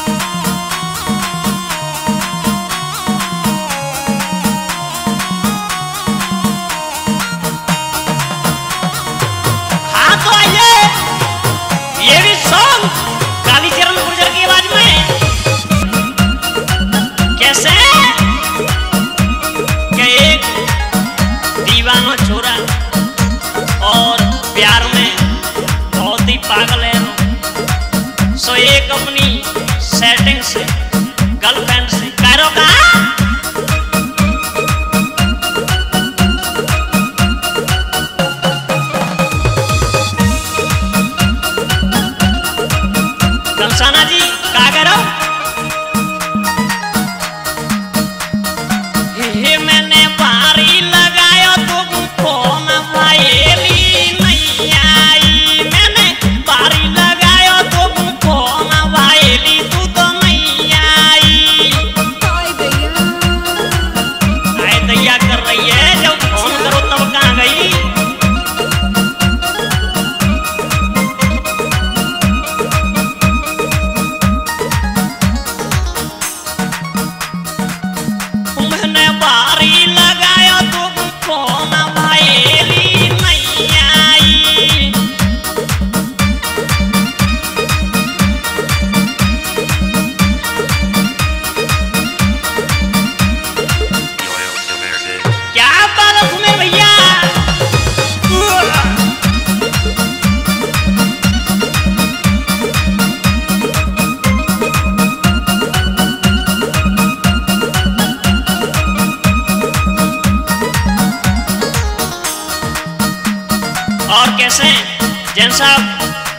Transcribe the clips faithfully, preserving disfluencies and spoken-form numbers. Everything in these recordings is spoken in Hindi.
जैन साहब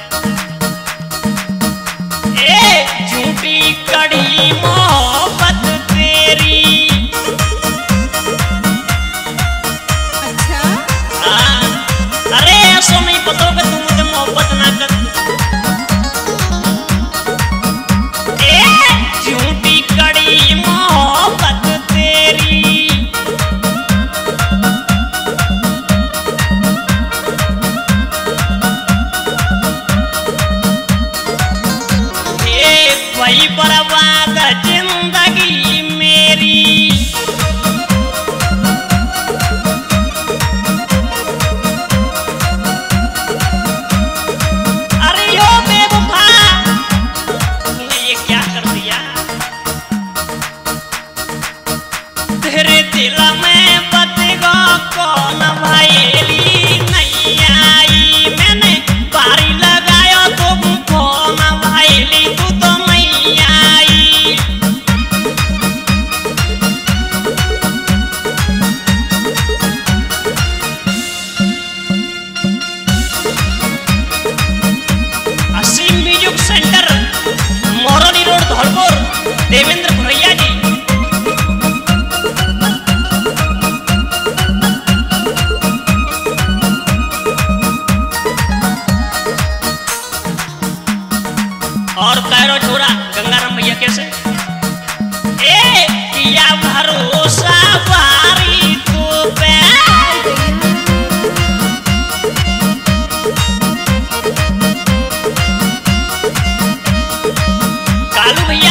ए झूठी कड़ी मोहब्बत तेरी। अच्छा हाँ, अरे ऐसा नहीं पता कि तुम मुझे मोहब्बत ना कर। ए झूठी कड़ी मोहब्बत तेरी। वही बर्बाद जिंदगी मेरी। अरे यो बेवफा तूने ये क्या कर दिया। तेरे दिल में बतेगा कौन भाईली नहीं आई। मैंने बारी लगाया तो कौन भाईली तू तो सेंटर मोरनी रोड धौलपुर देवेंद्र भैया जी। और कैरो छोरा गंगाराम भैया कैसे ए किया भरोसा बारी तो पे। कालू भैया